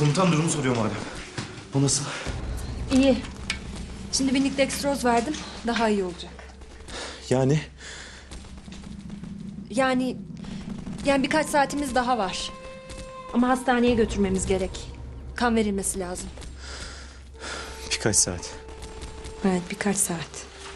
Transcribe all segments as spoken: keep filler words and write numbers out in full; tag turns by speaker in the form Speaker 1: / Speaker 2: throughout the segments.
Speaker 1: Komutan durumu soruyor madem. O nasıl?
Speaker 2: İyi. Şimdi binlik dextroz verdim. Daha iyi olacak.
Speaker 1: Yani?
Speaker 2: Yani... Yani birkaç saatimiz daha var. Ama hastaneye götürmemiz gerek. Kan verilmesi lazım.
Speaker 1: Birkaç saat.
Speaker 2: Evet, birkaç saat.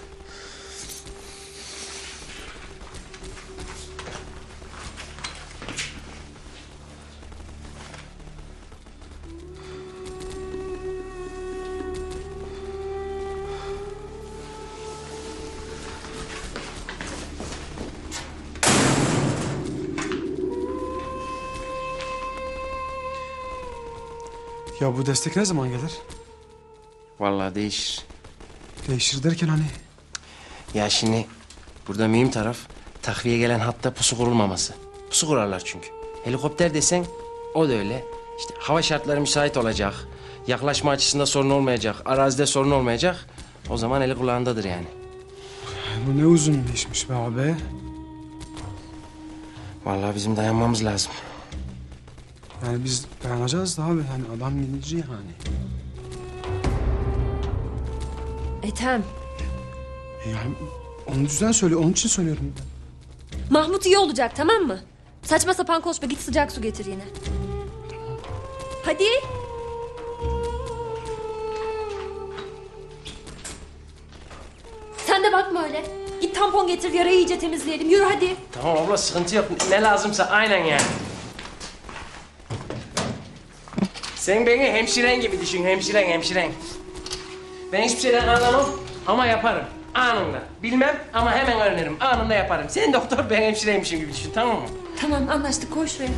Speaker 3: Ya bu destek ne zaman gelir?
Speaker 4: Vallahi değişir.
Speaker 3: Değişir derken hani?
Speaker 4: Ya şimdi burada mühim taraf takviye gelen hatta pusu kurulmaması. Pusu kurarlar çünkü. Helikopter desen o da öyle. İşte hava şartları müsait olacak. Yaklaşma açısında sorun olmayacak. Arazide sorun olmayacak. O zaman eli kulağındadır yani.
Speaker 3: Bu ne uzun işmiş be abi.
Speaker 4: Vallahi bizim dayanmamız lazım.
Speaker 3: Yani biz dayanacağız da abi. Yani adam gidici yani.
Speaker 2: Ethem,
Speaker 3: E yani onun yüzden söylüyor. Onun için söylüyorum ben.
Speaker 2: Mahmut iyi olacak, tamam mı? Saçma sapan konuşma, git sıcak su getir yine. Hadi. Sen de bakma öyle. Git tampon getir, yarayı iyice temizleyelim. Yürü hadi.
Speaker 4: Tamam abla sıkıntı yok. Ne lazımsa aynen yani. Sen beni hemşiren gibi düşün. Hemşiren hemşiren. Ben hiçbir şeyden anlamam ama yaparım. Anında. Bilmem ama hemen öğrenirim. Anında yaparım. Sen doktor, ben hemşireymişim gibi düşün, tamam mı?
Speaker 2: Tamam, anlaştık, koy şuraya.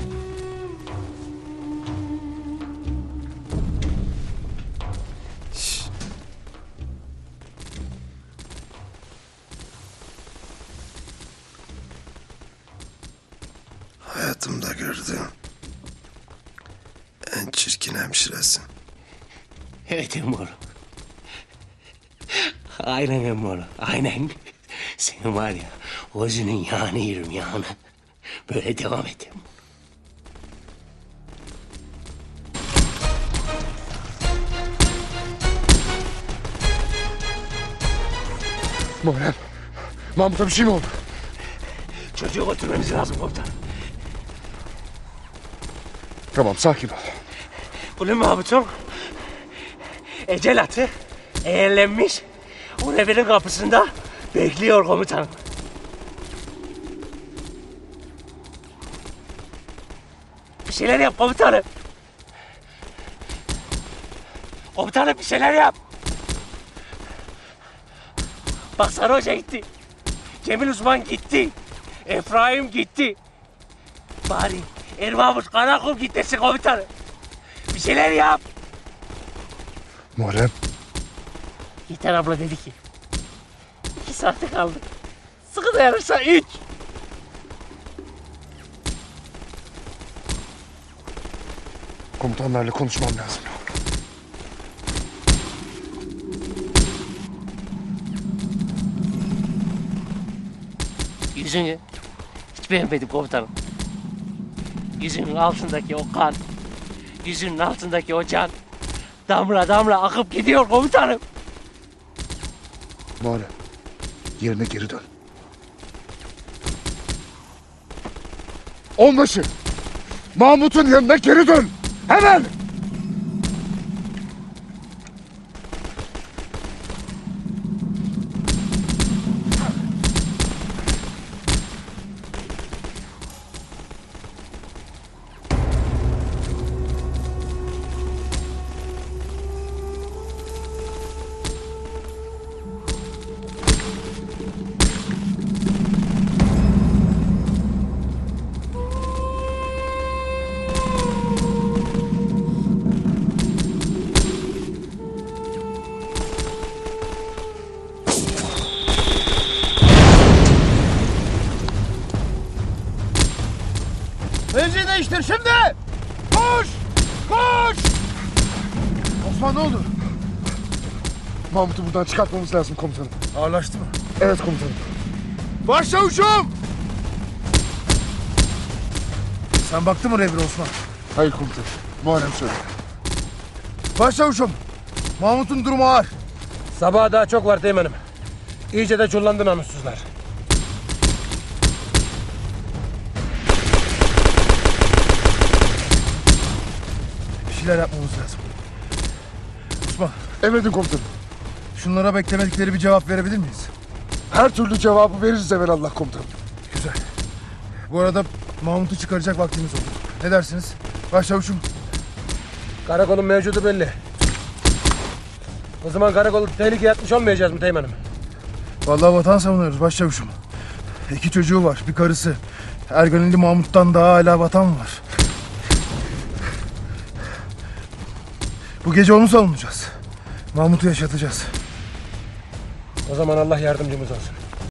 Speaker 5: Hayatımda gördüğüm en çirkin hemşiresin.
Speaker 4: Evet Emmolu. Aynen Emmolu, aynen. Senin var ya, gözünün yağını yerim yağını. Böyle devam et Emmolu.
Speaker 5: Muharrem, Mahmut'a bir şey mi oldu?
Speaker 4: Çocuğu götürmemiz lazım komutanım.
Speaker 5: Tamam, sakin ol.
Speaker 4: Bunun Mahmut'un ecel atı eğerlenmiş. O evinin kapısında bekliyor komutanım. Bir şeyler yap komutanım. Komutanım bir şeyler yap. Bak Sarı Hoca gitti. Cemil Uzman gitti. Efraim gitti. Bari Ermahmut Karakul gitmesin komutanım. Bir şeyler yap.
Speaker 5: Muharrem.
Speaker 4: Yeter abla dedi ki. İki saate kaldı. Sıkı dayanırsa üç.
Speaker 5: Komutanlarla konuşmam lazım.
Speaker 4: Yüzünü hiç beğenmedim komutanım. Yüzünün altındaki o kan, yüzünün altındaki o can damla damla akıp gidiyor komutanım.
Speaker 5: Muharrem, yerine geri dön. Onbaşı, Mahmut'un yanına geri dön. Hemen!
Speaker 6: Mevzi değiştir şimdi! Koş! Koş! Osman ne oldu?
Speaker 5: Mahmut'u buradan çıkartmamız lazım komutanım.
Speaker 6: Ağırlaştı mı?
Speaker 5: Evet komutanım.
Speaker 6: Başçavuşum! Sen baktın mı revire Osman?
Speaker 5: Hayır komutanım. Muharrem söyle.
Speaker 6: Başçavuşum, Mahmut'un durumu ağır.
Speaker 5: Sabaha daha çok var teğmenim. İyice de çullandı namussuzlar.
Speaker 6: Bir şeyler yapmamız lazım. Osman,
Speaker 5: Emredin komutanım.
Speaker 6: şunlara beklemedikleri bir cevap verebilir miyiz?
Speaker 5: Her türlü cevabı veririz evelallah komutanım.
Speaker 6: Güzel. Bu arada Mahmut'u çıkaracak vaktimiz oldu. Ne dersiniz? Başçavuşum,
Speaker 5: Karakolun mevcudu belli. O zaman karakolu tehlikeye atmış olmayacağız mı teğmenim?
Speaker 6: vallahi vatan savunuyoruz başçavuşum. İki çocuğu var, bir karısı. Erganili Mahmut'tan daha hala vatan var. Bu gece onu savunacağız. Mahmut'u yaşatacağız.
Speaker 5: O zaman Allah yardımcımız olsun.